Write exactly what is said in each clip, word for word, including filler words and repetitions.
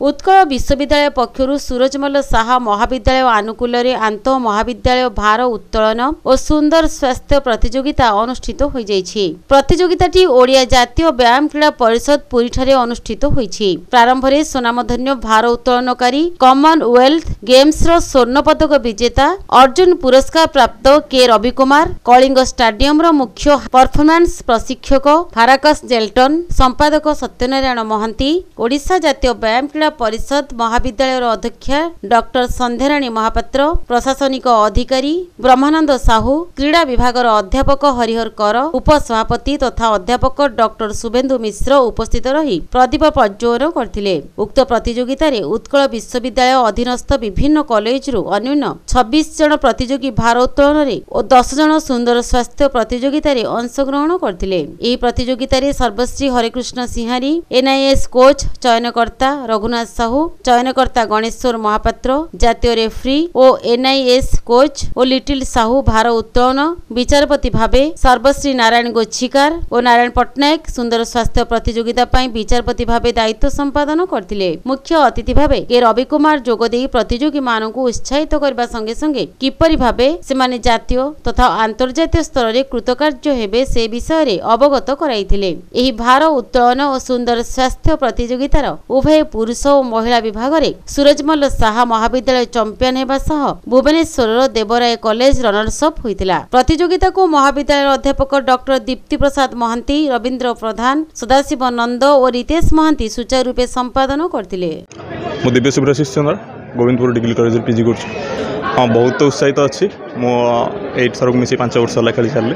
उत्कल विश्वविद्यालय पक्षरु सूरजमल साहा महाविद्यालय आनुकूल आंत महाविद्यालय भार उत्तोलन और सुंदर स्वास्थ्य प्रतियोगिता अनुष्ठित हो जाइछि। प्रतियोगिताटी ओडिया जातीय व्यायाम क्रीड़ा परिषद पुरी ठारे अनुष्ठित होइछि। प्रारंभ में स्वनामधन्य भार उत्तोलनकारी कॉमनवेल्थ गेम्स रो स्वर्ण पदक विजेता अर्जुन पुरस्कार प्राप्त के रवि कुमार कलिंग स्टाडियम रो मुख्य परफॉर्मेंस प्रशिक्षक फाराकस जेल्टन संपादक सत्यनारायण महांती ओडिशा जातीय व्यायाम क्रीड़ा परिषद महाविद्यालय अध्यक्षा डॉक्टर संध्याराणी महापात्र प्रशासनिक अधिकारी ब्रह्मानंद साहू क्रीड़ा विभाग अध्यापक हरिहर कर उपसभापति तथा अध्यापक डॉक्टर शुभेन्दु मिश्र उपस्थित रही प्रदीप प्रज्वलन करथिले। उक्त प्रतियोगिता रे उत्कल विश्वविद्यालय अधीनस्थ विभिन्न कॉलेज रु अन्यून छब्बीस जन प्रतियोगी भारोत्तोलन रे और दस जन सुंदर स्वास्थ्य प्रतियोगिता रे अंशग्रहण करथिले। एही प्रतियोगिता रे सर्वश्री हरिकृष्ण सिंहारी एनआईएस कोच चयनकर्ता रघुनाथ साहू चयनकर्ता गणेश्वर महापात्र जातीय रेफ्री और एनआईएस कोच और लिटिल साहू भार उत्तोलन विचारपति भावे सर्वश्री नारायण गोच्छिकार और नारायण पट्टनायक सुंदर स्वास्थ्य प्रतियोगिता पाई विचारपति भावे दायित्व संपादन करथिले। मुख्य अतिथि भावे के रवि कुमार जोगदेई प्रतियोगी मानकु उत्साहित करबा संगे संगे किपरि भावे सेमाने जातीय तथा अंतर्जातीय स्तर रे कृतकार्य हेबे से विषय रे अवगत कराइथिले। एही भार उत्तोलन और सुंदर स्वास्थ्य प्रतियोगितार उभय पुरुष और महिला विभाग रे सूरजमल साहा महाविद्यालय चैंपियन हेबा सह Bhubaneswar Devraya college runners up होइतिला। प्रतियोगिता को महाविद्यालय अध्यापक डॉक्टर दीप्ति प्रसाद महांती रविंद्र प्रधान सदाशिव नंद और रितेश महांती सुचारू रूपे संपादन करथिले। मो दिव्य सुब्रशिष चंद्र गोविंदपुर डिग्री कॉलेज रे पीजी करछु। हां बहुत उत्साहित अछि। मो आठ थरक मिसी पाँच वर्ष ला खेली सारले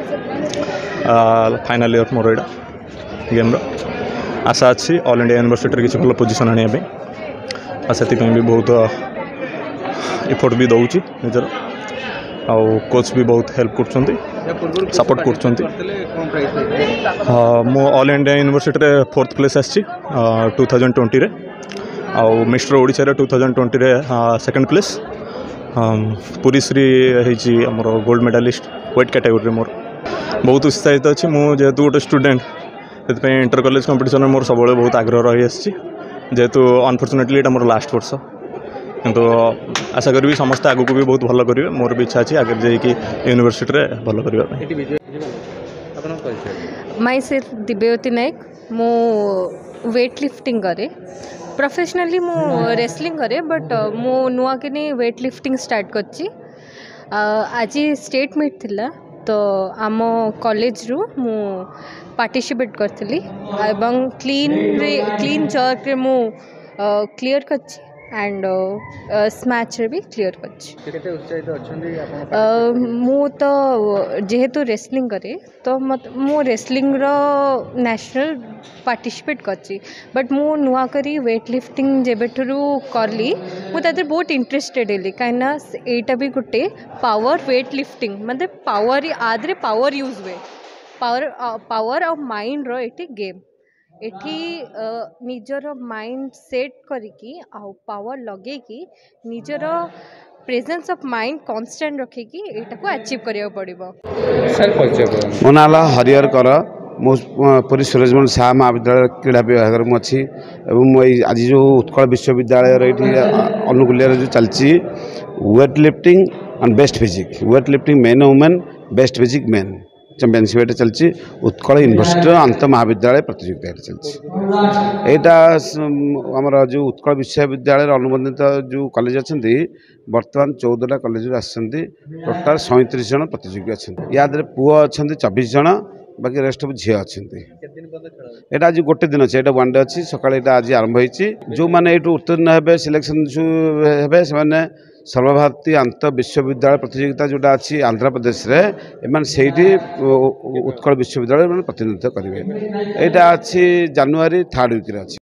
फाइनल ईयर मोर एडा गेम रो आशा अच्छी ऑल इंडिया यूनिवर्सिटी किसी भल पोजिशन आने से भी बहुत एफर्ट भी दौची निजर आउ कोच भी बहुत हेल्प कर सपोर्ट कर। मो ऑल इंडिया यूनिवर्सिटी रे फोर्थ प्लेस आसी टू थाउजेंड ट्वेंटी रे आउ मिस्टर ओडिशा रे टू थाउजेंड ट्वेंटी रे सेकंड प्लेस पुरी श्री होती आमर गोल्ड मेडालिस्ट वेट कैटेगरी मोर बहुत उत्साहित अच्छी। मुझे जेहेतु गोटे स्टूडेंट से इंटर कॉलेज कंपटीशन में मोर सब बहुत आग्रह रही आसी जेहेतु अनफॉर्चुनेटली ये मोर लास्ट वर्ष किंतु आशा करी समस्त आगू को भी बहुत भल करेंगे। मोर भी इच्छा अच्छी आगे जाकि यूनिवर्सिटी रे भल करने। माय सेल्फ दिव्यवती नायक मो वेट लिफ्टिंग करे प्रोफेशनली मो रेसलिंग करे बट मो नुआ के वेट लिफ्टिंग स्टार्ट करची। आज स्टेट मीट थिला तो आम कॉलेज रु मु पार्टिसिपेट करथिली एवं क्लीन रे क्लीन जर्क रे मु क्लियर करछि एंड स्मैच रे भी क्लियर करछि। केते उत्साहित अछंदी आपण मु तो जेहेतु रेसलिंग करे तो मत मु रेसलिंग रो नेशनल पार्टिसिपेट करछि बट मु नुआ करी वेट लिफ्टिंग जेबेठरू करली मु ताते बहुत इंटरेस्टेड हेली काइना एटा भी गुटे पावर वेट लिफ्टिंग मतलब पावर आदरे पावर यूज वे पावर पावर ऑफ माइंड रो एटी गेम एठी निजर माइंड सेट करिकी आ पावर लगे कि निजर प्रेजेंस ऑफ माइंड कांस्टेंट रखिकी एटा को अचीव करिया पड़िबो। मो नाला हरिहर कर मो पुरी सूरजमल साहा महाविद्यालय क्रीड़ा विभाग में अच्छी आज जो उत्कल विश्वविद्यालय अनुकूल जो चलती weight lifting and best physique weight lifting men women best physique men championship चलती उत्कल यूनिवर्सिटी अंत महाविद्यालय प्रतियोगिता चलती। यहाँ आमर जो उत्कल विश्वविद्यालय अनुबंधित जो कॉलेज अच्छा बर्तमान चौदहटा कॉलेज आसती टोटाल सैंतीस जन प्रतियोगी अच्छा या पुओ अच्छा चौबीस जन बाकी रेस्ट ऑफ झील अच्छा। आज गोटे दिन अच्छे वन डे अच्छी सकाल आज आरंभ होती जो मैंने ये उत्तीर्ण हे सिलेक्शन जो हे से सर्वभारतीय आंत विश्वविद्यालय प्रतियोगिता जोटा अच्छी आंध्र प्रदेश रे एमान सेठी उत्कल विश्वविद्यालय प्रतिनिधित्व करेंगे। यहाँ अच्छी जनवरी थर्ड वीक अच्छी।